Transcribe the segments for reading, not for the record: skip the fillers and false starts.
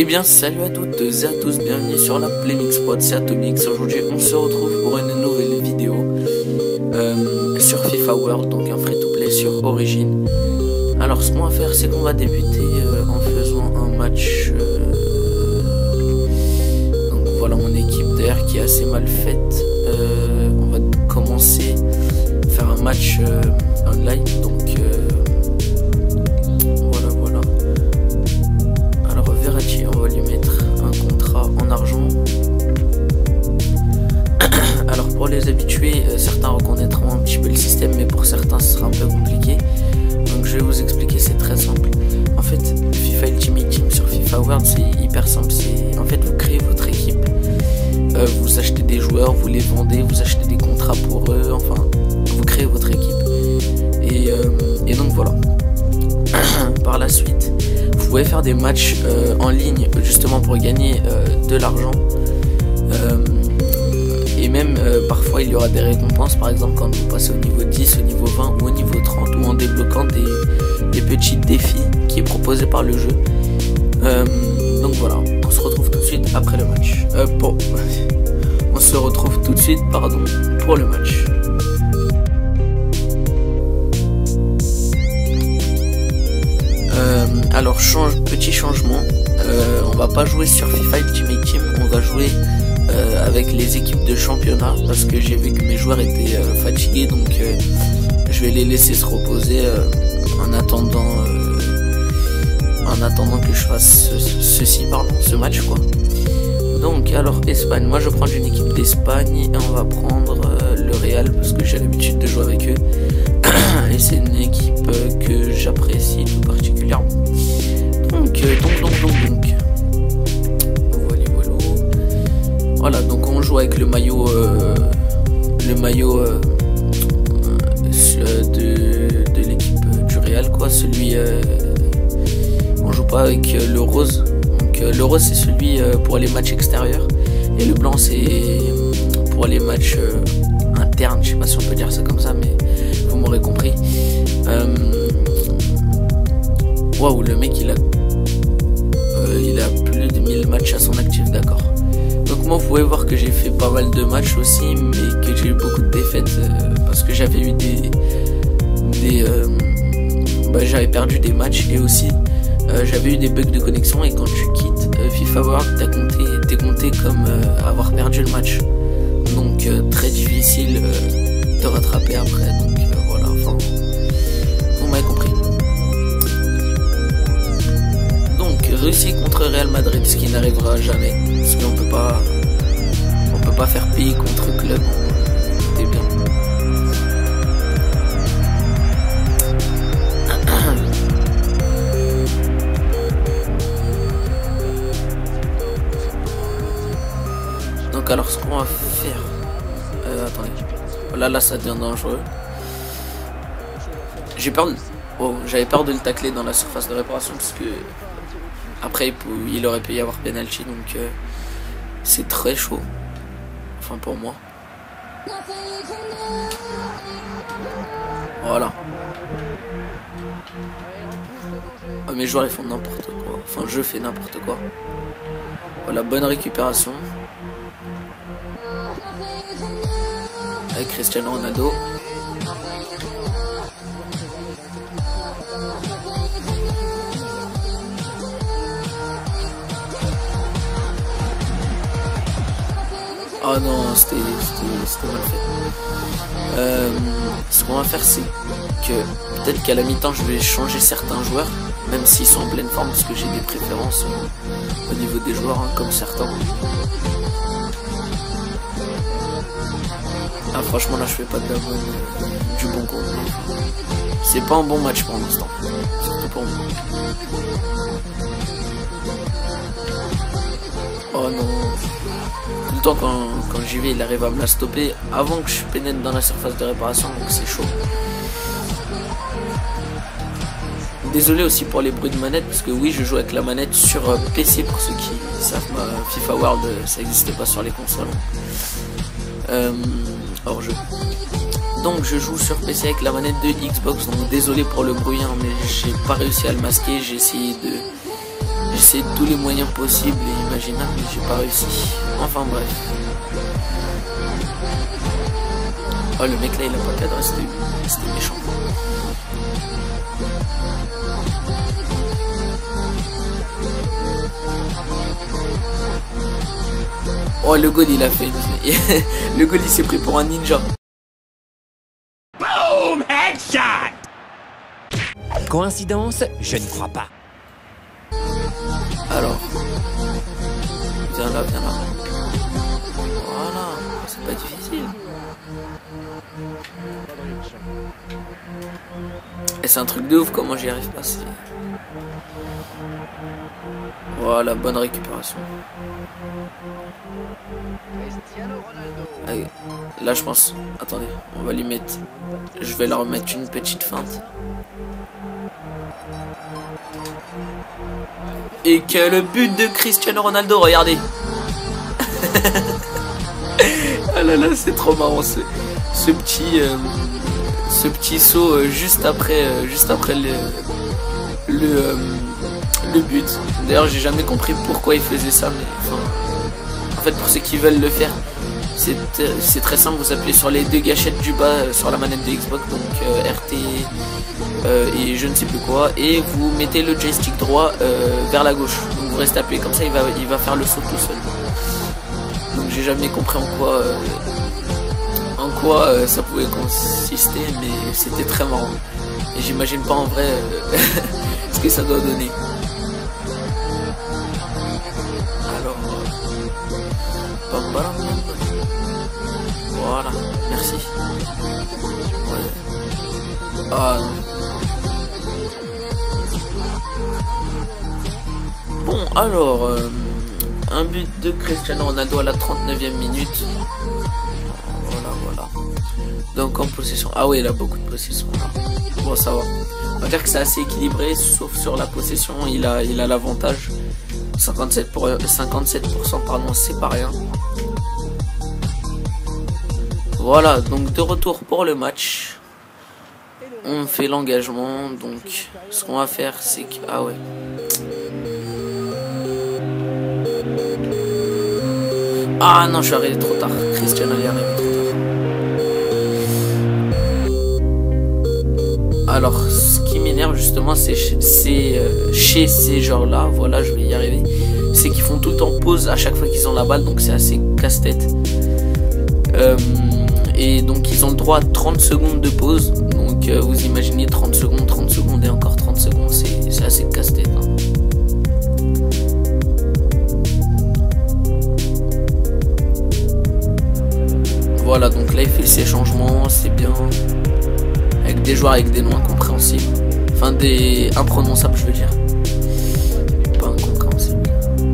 Eh bien salut à toutes et à tous, bienvenue sur la Playmix Pod, c'est Atomix. Aujourd'hui on se retrouve pour une nouvelle vidéo sur FIFA World, donc un free-to-play sur Origin. Alors ce qu'on va faire, c'est qu'on va débuter en faisant un match. Donc voilà mon équipe d'air qui est assez mal faite. On va commencer à faire un match online, donc voilà. Alors Verratti, on va lui mettre un contrat en argent. Alors pour les habitués, certains reconnaîtront un petit peu le système, mais pour certains ce sera un peu compliqué. Donc je vais vous expliquer, c'est très simple. En fait, FIFA Ultimate Team sur FIFA World, c'est hyper simple. En fait, vous créez votre équipe, vous achetez des joueurs, vous les vendez, vous achetez des contrats pour eux, enfin, vous créez votre équipe. Et donc voilà. Par la suite, vous pouvez faire des matchs en ligne justement pour gagner de l'argent. Et même parfois il y aura des récompenses, par exemple quand vous passez au niveau 10, au niveau 20 ou au niveau 30, ou en débloquant des petits défis qui est proposé par le jeu. Donc voilà, on se retrouve tout de suite après le match. On se retrouve tout de suite, pardon, pour le match. Alors petit changement, on va pas jouer sur FIFA Ultimate Team, on va jouer avec les équipes de championnat, parce que j'ai vu que mes joueurs étaient fatigués, donc je vais les laisser se reposer en attendant que je fasse ce match quoi. Donc alors Espagne, moi je prends une équipe d'Espagne et on va prendre le Real parce que j'ai l'habitude de jouer avec eux et c'est une équipe que j'apprécie tout particulièrement. Donc voilà, donc on joue avec le maillot de l'équipe du Real quoi, celui on joue pas avec le rose. Donc le rose c'est celui pour les matchs extérieurs et le blanc c'est pour les matchs internes, je sais pas si on peut dire ça comme ça mais vous m'aurez compris. Waouh, le mec il a plus de 1000 matchs à son actif, d'accord. Donc moi vous pouvez voir que j'ai fait pas mal de matchs aussi, mais que j'ai eu beaucoup de défaites parce que j'avais eu j'avais perdu des matchs et aussi j'avais eu des bugs de connexion, et quand tu quittes FIFA World t'es compté comme avoir perdu le match, donc très difficile de rattraper après, donc voilà, enfin vous m'avez compris. Donc Russie contre Real Madrid, ce qui n'arrivera jamais parce qu'on peut pas faire pays contre club, c'est bien. Donc alors ce qu'on va faire, attendez, là ça devient dangereux. J'avais peur de le tacler dans la surface de réparation parce que après il aurait pu y avoir penalty, donc c'est très chaud, enfin pour moi. Voilà. Mes joueurs ils font n'importe quoi, enfin je fais n'importe quoi. Voilà, bonne récupération avec Cristiano Ronaldo. Oh non, c'était mal fait. Ce qu'on va faire, c'est que peut-être qu'à la mi-temps je vais changer certains joueurs, même s'ils sont en pleine forme, parce que j'ai des préférences au niveau des joueurs, hein, comme certains. Ah franchement là je fais pas du bon contenu. C'est pas un bon match pour l'instant, surtout pour moi. Oh non. Tout le temps quand j'y vais il arrive à me la stopper avant que je pénètre dans la surface de réparation, donc c'est chaud. Désolé aussi pour les bruits de manette, parce que oui je joue avec la manette sur PC, pour ceux qui savent, FIFA World ça n'existe pas sur les consoles. Hors jeu. Donc je joue sur PC avec la manette de Xbox, donc désolé pour le bruit, hein, mais j'ai pas réussi à le masquer, j'ai essayé J'essaie de tous les moyens possibles et imaginables, mais j'ai pas réussi. Enfin bref. Oh, le mec là, il a pas cadré, c'était méchant. Oh, le goal, il a fait. Le goal, il s'est pris pour un ninja. Boom! Headshot! Coïncidence? Je ne crois pas. Alors. Viens là, viens là. Voilà. C'est pas difficile. Et c'est un truc de ouf, comment j'y arrive pas. Voilà, bonne récupération. Allez, là je pense. Attendez, on va lui mettre. Je vais leur mettre une petite feinte. Et quel but de Cristiano Ronaldo, regardez. Ah là là, c'est trop marrant ce petit saut juste après le but. D'ailleurs, j'ai jamais compris pourquoi il faisait ça, mais enfin, en fait, pour ceux qui veulent le faire, c'est très simple. Vous appuyez sur les deux gâchettes du bas sur la manette de Xbox, donc RT et je ne sais plus quoi, et vous mettez le joystick droit vers la gauche. Donc vous restez appuyé comme ça, il va faire le saut tout seul. Donc j'ai jamais compris en quoi ça pouvait consister, mais c'était très marrant. Et j'imagine pas en vrai ce que ça doit donner. Alors, voilà, merci. Ouais. Ah non. Bon, alors, un but de Cristiano Ronaldo à la 39e minute. Voilà. Donc en possession. Ah oui, il a beaucoup de possession là. Bon, ça va. On va dire que c'est assez équilibré, sauf sur la possession, il a l'avantage. 57%, pardon, c'est pas rien. Voilà, donc de retour pour le match. On fait l'engagement, donc ce qu'on va faire, c'est que... Ah ouais. Ah non, je suis arrivé trop tard. Cristiano est arrivé trop tard. Alors, ce qui m'énerve justement, c'est chez ces genres-là, voilà, je vais y arriver, c'est qu'ils font tout le temps pause à chaque fois qu'ils ont la balle, donc c'est assez casse-tête. Et donc ils ont le droit à 30 secondes de pause, donc vous imaginez 30 secondes et encore 30 secondes, c'est assez casse-tête. Hein. Voilà, donc là il fait ses changements, c'est bien. Avec des joueurs avec des noms incompréhensibles. Enfin, des imprononçables, je veux dire. Pas incompréhensibles.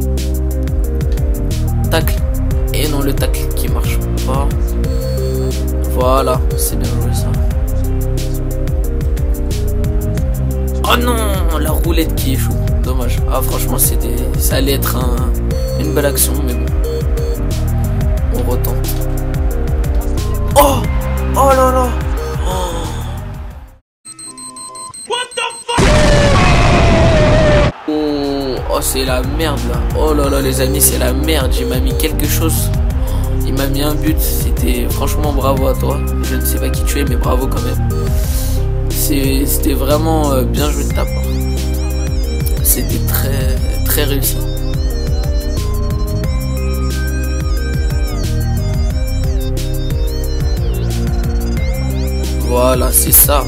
Tacle. Et non, le tacle qui marche pas. Voilà, c'est bien joué ça. Oh non, la roulette qui échoue. Dommage. Ah, franchement, ça allait être une belle action, mais bon. On retente. Oh! Oh là là! Oh, c'est la merde là. Oh là là, les amis, c'est la merde. Il m'a mis quelque chose. Il m'a mis un but. C'était franchement bravo à toi. Je ne sais pas qui tu es, mais bravo quand même. C'était vraiment bien joué de ta part. C'était très réussi. Voilà, c'est ça.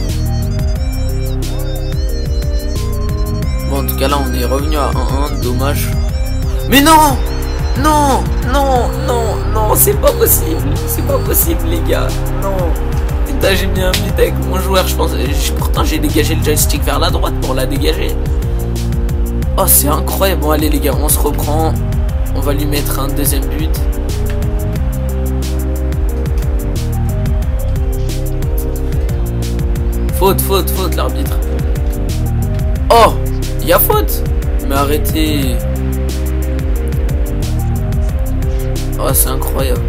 Bon, en tout cas, là, on est revenu à 1-1. Dommage. Mais non! Non! Non! Non! Non! C'est pas possible! C'est pas possible, les gars! Non! Putain, j'ai mis un but avec mon joueur, je pense. Pourtant, j'ai dégagé le joystick vers la droite pour la dégager. Oh, c'est incroyable! Bon, allez, les gars, on se reprend. On va lui mettre un deuxième but. Faute, l'arbitre. Oh! Il y a faute! Mais arrêtez! Oh, c'est incroyable.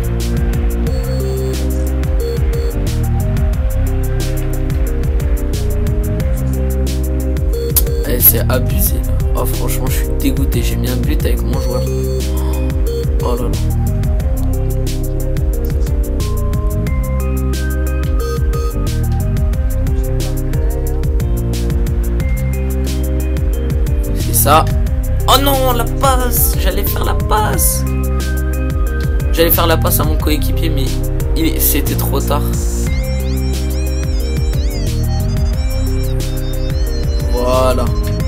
C'est abusé là. Oh, franchement, je suis dégoûté. J'ai mis un but avec mon joueur. Oh là là. C'est ça. Oh non, la passe. J'allais faire la passe. J'allais faire la passe à mon coéquipier, mais c'était trop tard. Voilà.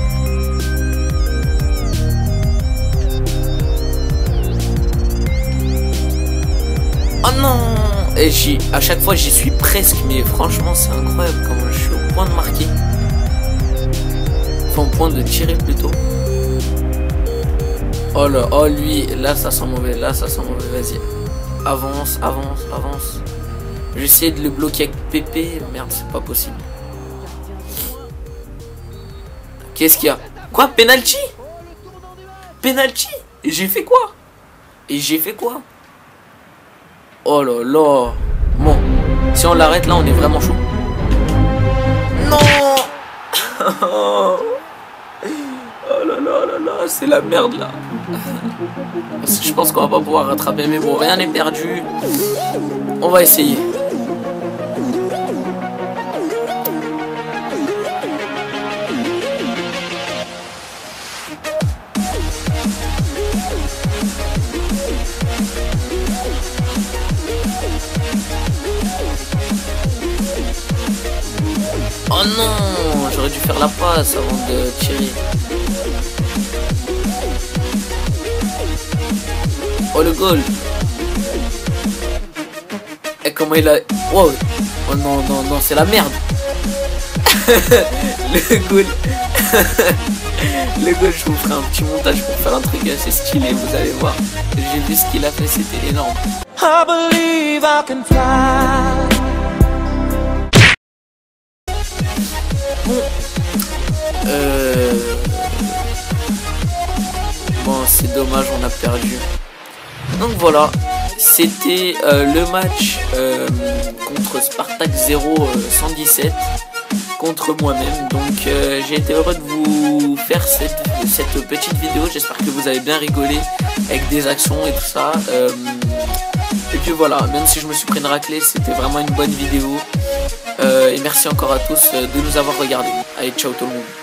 Oh non. Et à chaque fois j'y suis presque, mais franchement c'est incroyable comment je suis au point de marquer. Enfin au point de tirer plutôt. Oh là, oh lui, là ça sent mauvais, vas-y. Avance, avance, avance. J'essaie de le bloquer avec Pépé, merde c'est pas possible. Qu'est-ce qu'il y a? Quoi? Penalty? Penalty? Et j'ai fait quoi? Oh là là. Bon, si on l'arrête là, on est vraiment chaud. Non. Oh là là là là, c'est la merde là. Je pense qu'on va pas pouvoir rattraper, mais bon, rien n'est perdu. On va essayer. Oh non, j'aurais dû faire la passe avant de tirer. Oh le goal. Et comment il a... Wow. Oh non, non, non, c'est la merde. Le goal. Le goal, je vous ferai un petit montage pour faire un truc assez stylé, vous allez voir. J'ai vu ce qu'il a fait, c'était énorme. I believe I can fly. Bon, c'est dommage, on a perdu. Donc voilà, c'était le match contre Spartak 0-117 contre moi-même. Donc j'ai été heureux de vous faire cette petite vidéo. J'espère que vous avez bien rigolé avec des actions et tout ça. Et puis voilà, même si je me suis pris une raclée, c'était vraiment une bonne vidéo. Et merci encore à tous de nous avoir regardés. Allez, ciao tout le monde.